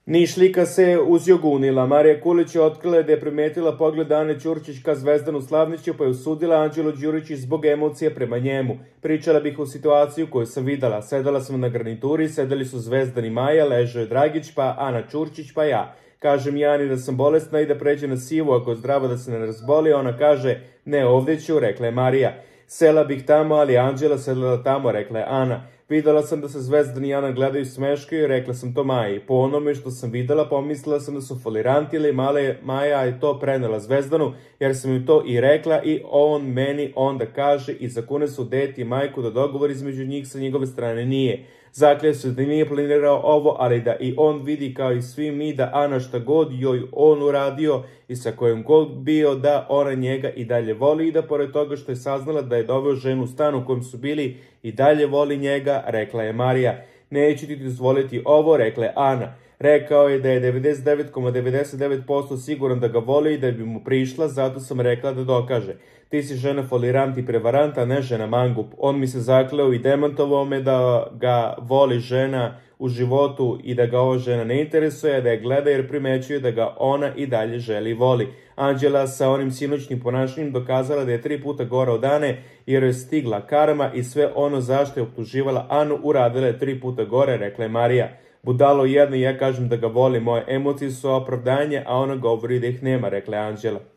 Nišlika se uzjogunila. Marija Kulić je otkrila da je primetila pogled Ane Ćurčić ka Zvezdanu Slavniću, pa je osudila Anđelu Đuričić zbog emocije prema njemu. Pričala bih o situaciju koju sam videla. Sedala sam na garnituri, sedeli su Zvezdan i Maja, ležao je Dragić, pa Ana Ćurčić, pa ja. Kažem Jani da sam bolesna i da pređe na sivu, ako je zdrava da se ne razboli. Ona kaže, ne, ovdje ću, rekla je Marija. Sela bih tamo, ali Anđela sedela tamo, rekla je Ana. Videla sam da se Zvezdan i Ana gledaju, smeškaju, rekla sam to Maji. Po onome što sam videla, pomislila sam da su foliranti ili Maja je to prenela Zvezdanu, jer sam ju to i rekla i on meni onda kaže i zakune su deti i majku da dogovor između njih sa njegove strane nije. Zakleo se da nije planirao ovo, ali da i on vidi kao i svi mi da Ana šta god joj on uradio i sa kojom god bio da ona njega i dalje voli i da pored toga što je saznala da je doveo ženu u stan u kojem su bili i dalje voli njega, rekla je Marija. Neću ti dozvoliti ovo, rekla je Ana. Rekao je da je 99,99% siguran da ga voli i da bi mu prišla, zato sam rekla da dokaže. Ti si žena folirant i prevarant, a ne žena mangup. On mi se zakleo i demantovao me da ga voli žena u životu i da ga ova žena ne interesuje, da je gleda jer primećuje da ga ona i dalje želi i voli. Anđela sa onim sinoćnim ponašanjem dokazala da je 3 puta gora od Ane jer je stigla karma i sve ono zašto je optuživala Anu uradila je 3 puta gore, rekla je Marija. Budalo jedno, ja kažem da ga voli, moje emocije su opravdanje, a ona govori da ih nema, rekla je Anđela.